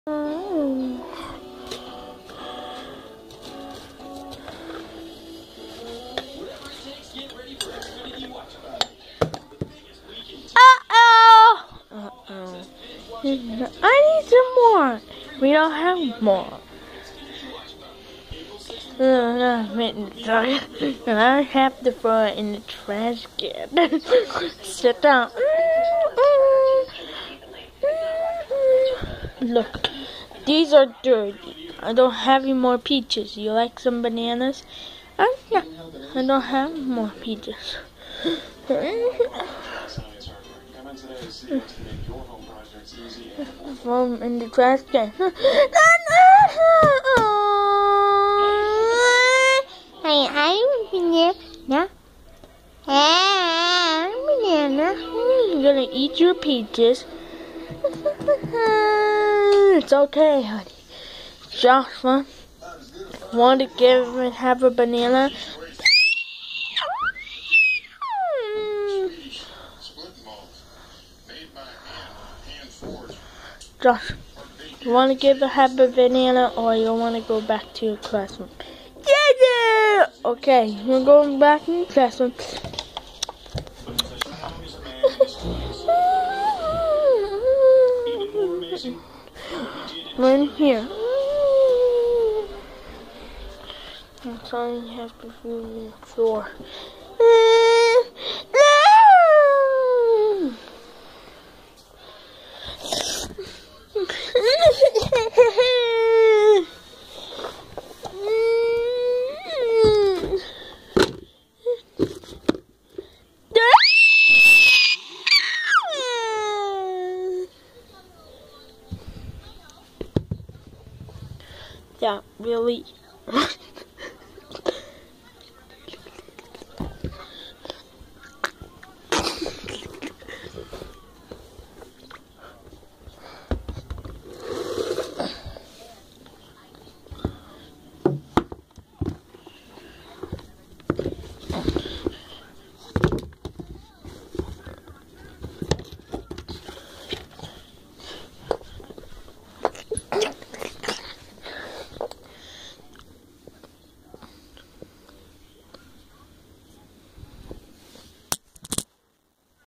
I need some more. We don't have more. And I have to throw it in the trash can. Sit down. Look, these are dirty. I don't have any more peaches. You like some bananas? Yeah, I don't have more peaches. Throw them in the trash can. Hey, I'm banana. I'm banana. You're gonna eat your peaches. It's okay, honey. Joshua, want to have a banana? Josh, you want to have a banana, or you want to go back to your classroom? Yeah! Okay, you're going back in your classroom. Right here. That's all you have to do on the floor. Yeah, really.